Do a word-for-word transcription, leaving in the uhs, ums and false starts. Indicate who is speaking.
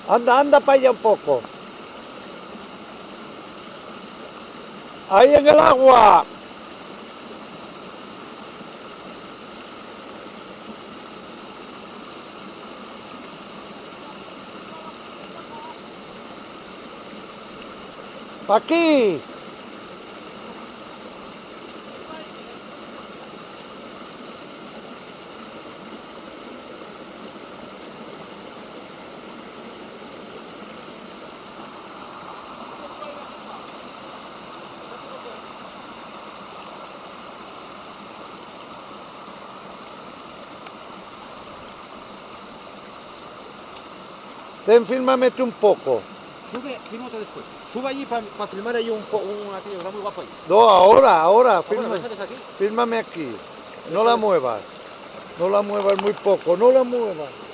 Speaker 1: Anda, anda para allá un poco. Ahí en el agua. Pa' aquí. Ten, fírmamete un poco.
Speaker 2: Sube, fírmate después. Sube allí para pa filmar ahí un, un aquello, está muy guapo ahí.
Speaker 1: No, ahora, ahora,
Speaker 2: Ah, bueno,
Speaker 1: firma,
Speaker 2: déjate aquí.
Speaker 1: fírmame aquí. No la muevas. No la muevas muy poco, no la muevas.